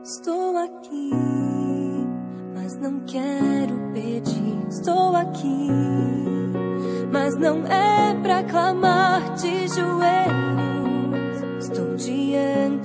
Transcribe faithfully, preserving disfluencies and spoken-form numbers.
Estou aqui, mas não quero pedir. Estou aqui, mas não é pra clamar de joelhos. Estou diante